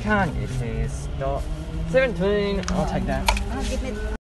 can. It is not 17. I'll take that. Give me